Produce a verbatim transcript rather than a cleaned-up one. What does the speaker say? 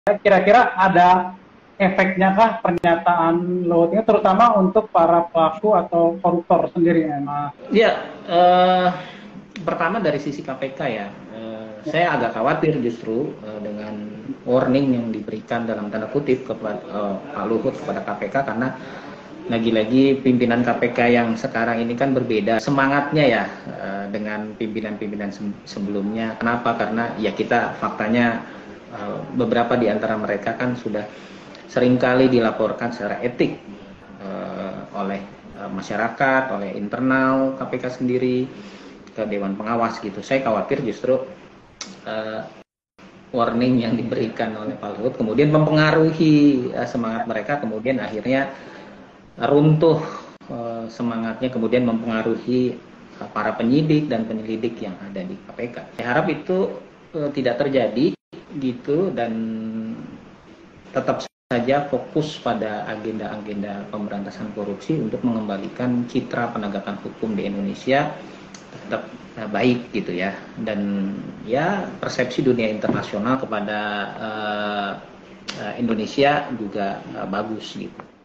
Kira-kira ada efeknya kah pernyataan Luhut ini, terutama untuk para pelaku atau koruptor sendiri? Nah, Ya, eh, pertama dari sisi K P K ya, eh, ya, saya agak khawatir justru eh, dengan warning yang diberikan dalam tanda kutip kepada eh, Pak Luhut kepada K P K, karena lagi-lagi pimpinan K P K yang sekarang ini kan berbeda semangatnya ya eh, dengan pimpinan-pimpinan sebelumnya. Kenapa? Karena ya kita faktanya eh, beberapa di antara mereka kan sudah seringkali dilaporkan secara etik eh, oleh eh, masyarakat, oleh internal K P K sendiri ke Dewan Pengawas gitu. Saya khawatir justru uh, warning yang diberikan oleh Pak Luhut kemudian mempengaruhi uh, semangat mereka, kemudian akhirnya runtuh uh, semangatnya, kemudian mempengaruhi uh, para penyidik dan penyelidik yang ada di K P K. Saya harap itu uh, tidak terjadi gitu, dan tetap saja fokus pada agenda-agenda pemberantasan korupsi untuk mengembalikan citra penegakan hukum di Indonesia tetap uh, baik gitu ya, dan ya persepsi dunia internasional kepada uh, uh, Indonesia juga uh, bagus gitu.